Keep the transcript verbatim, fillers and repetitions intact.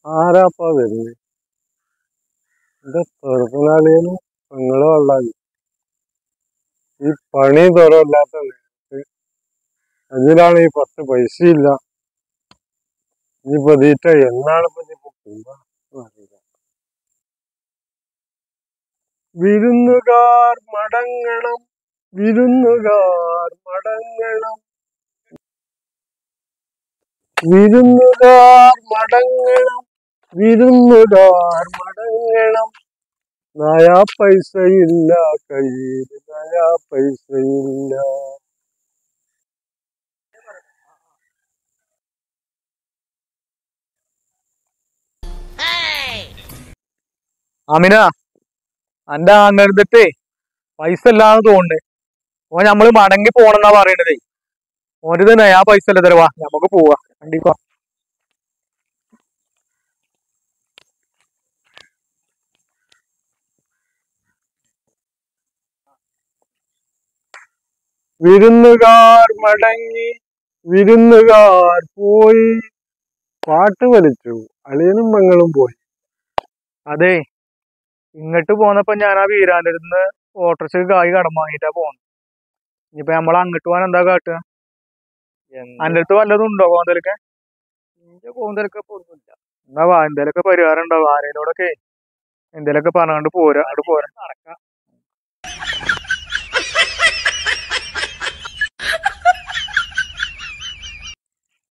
ആരാപ്പാ വരുന്നത്? എന്റെ ചെറുപ്പനാളിയനും പെങ്ങളും ഉള്ളത് ഈ പണി തുറയില്ലാത്ത നേരത്ത് അതിലാണ് ഈ പത്ത് പൈസ ഇല്ല. ഇനിയിപ്പോ തീറ്റ എന്നാണ് ഇപ്പൊ ഇനിയിപ്പോ പോവാ അറിയില്ല. വിരുന്നുകാർ മടങ്ങണം, വിരുന്നുകാർ മടങ്ങണം, വിരുന്നുകാർ മടങ്ങണം, വിരുന്നുകാർ മടങ്ങണം. നയാ പൈസയില്ല കയ്യിൽ, നയാ പൈസയില്ല. അമിന, അന്റെ ആങ്ങരുതത്തെ പൈസ ഇല്ലാന്ന് തോന്നുന്നുണ്ട്. ഓൻ നമ്മള് മടങ്ങി പോണെന്നാ പറയണതേ. ഓനിത് നയാ പൈസ അല്ല തരവാ, നമുക്ക് പോവാ വണ്ടിക്കോ. വിരുന്നുകാർ മടങ്ങി, വിരുന്നുകാർ പോയി, പാട്ട് വലിച്ചു, അളിയനും പെങ്ങളും പോയി. അതെ, ഇങ്ങോട്ട് പോന്നപ്പോ ഞാൻ ആ വീരാന്റെ അടുത്ത് ഓട്ടോറിക്ഷക്ക് കായ് കടം വാങ്ങിയിട്ടാ പോന്നെ. ഇനിയിപ്പൊ നമ്മൾ അങ്ങോട്ട് പോകാൻ എന്താ കാട്ടുക? അന്റെ അടുത്ത് വല്ലതും ഉണ്ടോ കോന്തലൊക്കെ? എന്റെ കൂന്തലൊക്കെ ഒന്നുമില്ല. എന്നാ വാ, എന്തേലൊക്കെ പരിഹാരം ഉണ്ടാവും. ആരേലോടൊക്കെ എന്തേലൊക്കെ പറഞ്ഞാണ്ട് പോരാ, അങ്ങോട്ട് പോരാ. നടക്കാം.